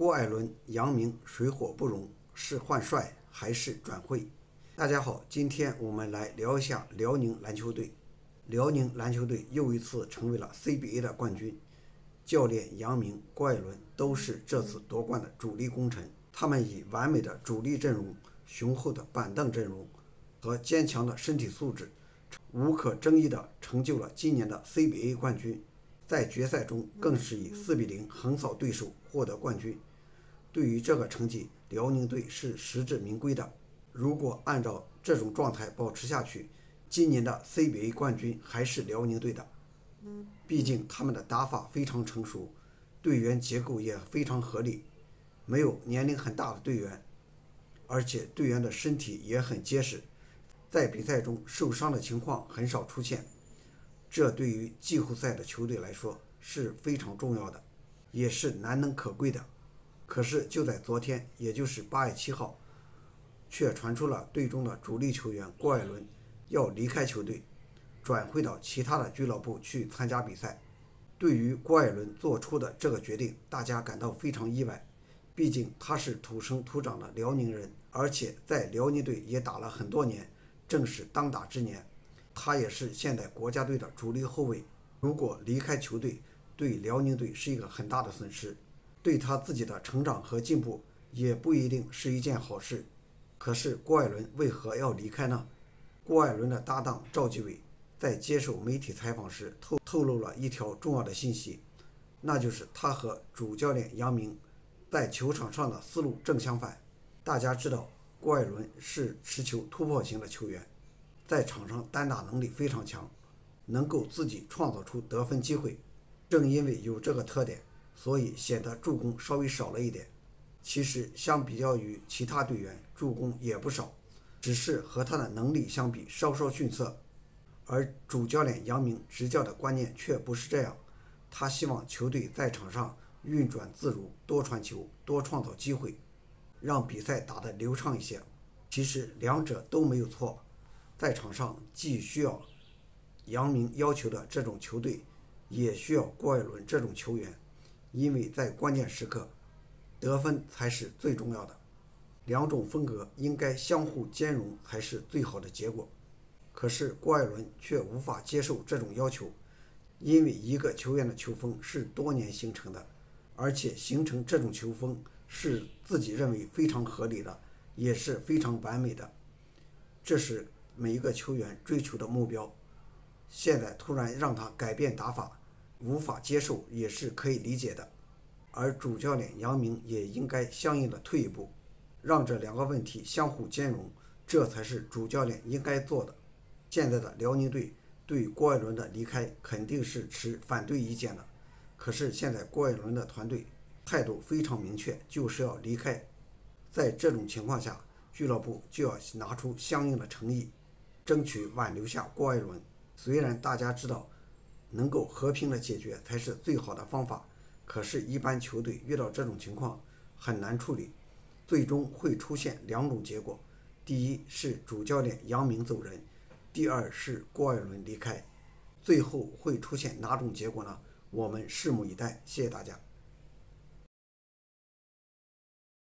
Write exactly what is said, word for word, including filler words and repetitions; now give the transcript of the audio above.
郭艾伦、杨明水火不容，是换帅还是转会？大家好，今天我们来聊一下辽宁篮球队。辽宁篮球队又一次成为了 C B A 的冠军，教练杨明、郭艾伦都是这次夺冠的主力功臣。他们以完美的主力阵容、雄厚的板凳阵容和坚强的身体素质，无可争议地成就了今年的 C B A 冠军。在决赛中更是以四比零横扫对手获得冠军。对于这个成绩，辽宁队是实至名归的。如果按照这种状态保持下去，今年的 C B A 冠军还是辽宁队的。毕竟他们的打法非常成熟，队员结构也非常合理，没有年龄很大的队员，而且队员的身体也很结实，在比赛中受伤的情况很少出现。这对于季后赛的球队来说是非常重要的，也是难能可贵的。可是就在昨天，也就是八月七号，却传出了队中的主力球员郭艾伦要离开球队，转会到其他的俱乐部去参加比赛。对于郭艾伦做出的这个决定，大家感到非常意外。毕竟他是土生土长的辽宁人，而且在辽宁队也打了很多年，正是当打之年。他也是现在国家队的主力后卫，如果离开球队，对辽宁队是一个很大的损失，对他自己的成长和进步也不一定是一件好事。可是郭艾伦为何要离开呢？郭艾伦的搭档赵继伟在接受媒体采访时透透露了一条重要的信息，那就是他和主教练杨明在球场上的思路正相反。大家知道，郭艾伦是持球突破型的球员，在场上单打能力非常强，能够自己创造出得分机会。正因为有这个特点，所以显得助攻稍微少了一点。其实相比较于其他队员，助攻也不少，只是和他的能力相比稍稍逊色。而主教练杨明执教的观念却不是这样，他希望球队在场上运转自如，多传球，多创造机会，让比赛打得流畅一些。其实两者都没有错，在场上既需要杨明要求的这种球队，也需要郭艾伦这种球员，因为在关键时刻，得分才是最重要的。两种风格应该相互兼容才是最好的结果。可是郭艾伦却无法接受这种要求，因为一个球员的球风是多年形成的，而且形成这种球风是自己认为非常合理的，也是非常完美的。这是每一个球员追求的目标。现在突然让他改变打法，无法接受也是可以理解的。而主教练杨明也应该相应的退一步，让这两个问题相互兼容，这才是主教练应该做的。现在的辽宁队对郭艾伦的离开肯定是持反对意见的，可是现在郭艾伦的团队态度非常明确，就是要离开。在这种情况下，俱乐部就要拿出相应的诚意，争取挽留下郭艾伦。虽然大家知道能够和平的解决才是最好的方法，可是一般球队遇到这种情况很难处理，最终会出现两种结果：第一是主教练杨明走人，第二是郭艾伦离开。最后会出现哪种结果呢？我们拭目以待。谢谢大家。